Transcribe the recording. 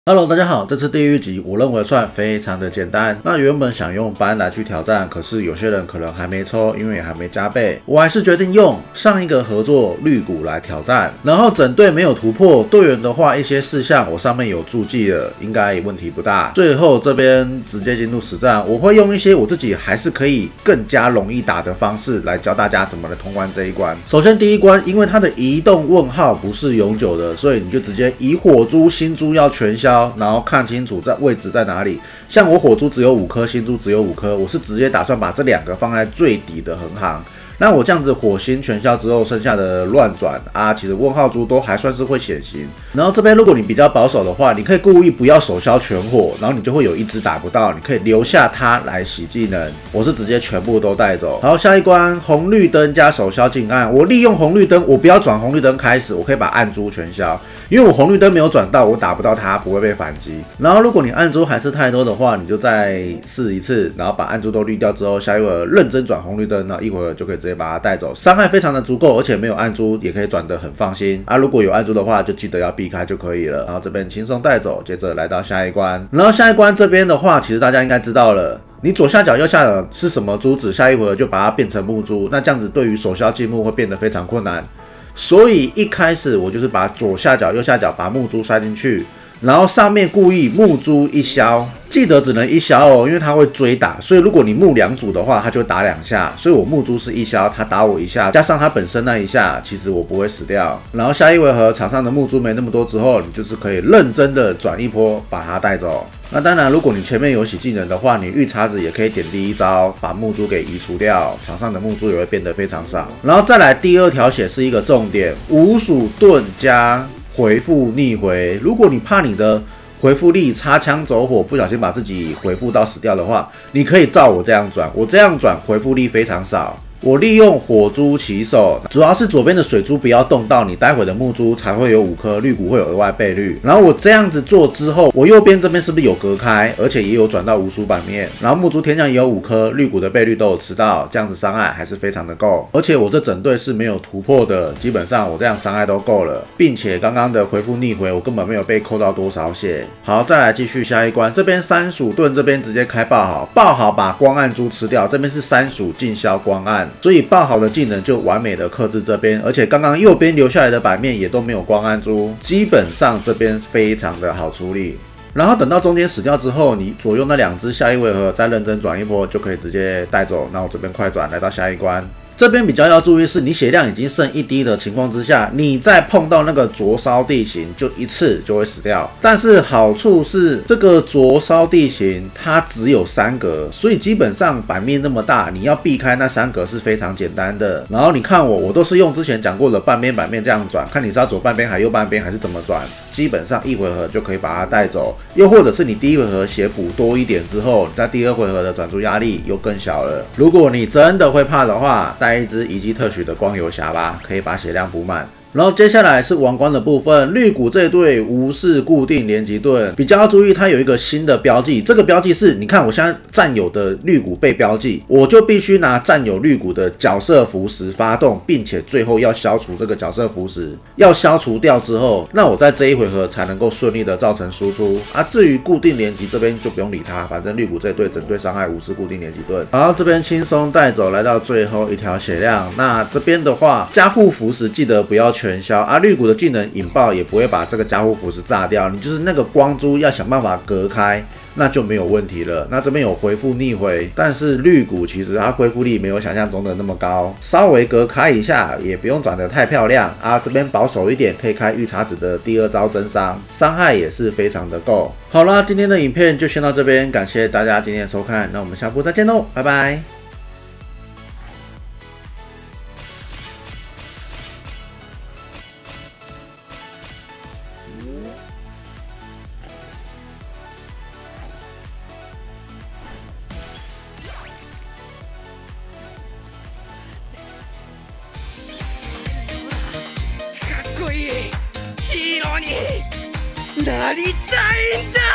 Hello， 大家好，这次地狱级我认为算非常的简单。那原本想用班来去挑战，可是有些人可能还没抽，因为也还没加倍，我还是决定用上一个合作绿谷来挑战。然后整队没有突破，队员的话一些事项我上面有注记了，应该问题不大。最后这边直接进入实战，我会用一些我自己还是可以更加容易打的方式来教大家怎么来通关这一关。首先第一关，因为它的移动问号不是永久的，所以你就直接以火珠、星珠要全消。然后看清楚在位置在哪里。像我火珠只有5颗，星珠只有5颗，我是直接打算把这2个放在最底的横行。那我这样子火星全消之后，剩下的乱转啊，其实问号珠都还算是会显形。然后这边如果你比较保守的话，你可以故意不要手消全火，然后你就会有一只打不到，你可以留下它来洗技能。我是直接全部都带走。好，下一关红绿灯加手消进暗，我利用红绿灯，我不要转红绿灯开始，我可以把暗珠全消，因为我红绿灯没有转到，我打不到它，不会被反击。然后如果你暗珠还是太多的话，你就再试一次，然后把暗珠都滤掉之后，下一会儿认真转红绿灯，然后一会儿就可以直接把它带走，伤害非常的足够，而且没有暗珠也可以转得很放心啊。如果有暗珠的话，就记得要避开就可以了。然后这边轻松带走，接着来到下一关。然后下一关这边的话，其实大家应该知道了。你左下角右下角是什么珠子，下一回合就把它变成木珠，那这样子对于手消进木会变得非常困难。所以一开始我就是把左下角右下角把木珠塞进去，然后上面故意木珠一消，记得只能一消哦，因为它会追打，所以如果你木2组的话，它就打2下，所以我木珠是一消，它打我1下，加上它本身那1下，其实我不会死掉。然后下一回合场上的木珠没那么多之后，你就是可以认真的转一波把它带走。那当然，如果你前面有洗技能的话，你御叉子也可以点第一招把木珠给移除掉，场上的木珠也会变得非常少。然后再来第2条血是一个重点，无属盾加回复逆回。如果你怕你的回复力擦枪走火，不小心把自己回复到死掉的话，你可以照我这样转，我这样转回复力非常少。我利用火珠起手，主要是左边的水珠不要动到，你待会的木珠才会有5颗，绿谷会有额外倍率。然后我这样子做之后，我右边这边是不是有隔开，而且也有转到无属版面，然后木珠天降也有5颗，绿谷的倍率都有吃到，这样子伤害还是非常的够。而且我这整队是没有突破的，基本上我这样伤害都够了，并且刚刚的回复逆回，我根本没有被扣到多少血。好，再来继续下一关，这边三属盾这边直接开爆好，爆好把光暗珠吃掉，这边是三属尽消光暗。所以爆好的技能就完美的克制这边，而且刚刚右边留下来的版面也都没有光暗珠，基本上这边非常的好处理。然后等到中间死掉之后，你左右那2只下一回合再认真转一波就可以直接带走。那我这边快转来到下一关。这边比较要注意是，你血量已经剩1滴的情况之下，你再碰到那个灼烧地形，就一次就会死掉。但是好处是，这个灼烧地形它只有3格，所以基本上版面那么大，你要避开那3格是非常简单的。然后你看我都是用之前讲过的半边版面这样转，看你是要左半边还右半边还是怎么转，基本上一回合就可以把它带走。又或者是你第1回合血补多一点之后，你在第2回合的转出压力又更小了。如果你真的会怕的话，带一只遗迹特许的光游侠吧，可以把血量补满。然后接下来是王冠的部分，绿谷这一队无视固定连击盾，比较要注意它有一个新的标记，这个标记是你看我现在战友的绿谷被标记，我就必须拿战友绿谷的角色符石发动，并且最后要消除这个角色符石，要消除掉之后，那我在这一回合才能够顺利的造成输出啊。至于固定连击这边就不用理它，反正绿谷这一队整队伤害无视固定连击盾。然后这边轻松带走，来到最后1条血量。那这边的话，加护符石记得不要全消啊，绿谷的技能引爆也不会把这个加护符石炸掉，你就是那个光珠要想办法隔开，那就没有问题了。那这边有回复逆回，但是绿谷其实它恢复力没有想象中的那么高，稍微隔开一下也不用转得太漂亮啊。这边保守一点，可以开御叉子的第2招增伤，伤害也是非常的够。好啦，今天的影片就先到这边，感谢大家今天的收看，那我们下部再见喽，拜拜。 かっこいいヒーローになりたいんだ。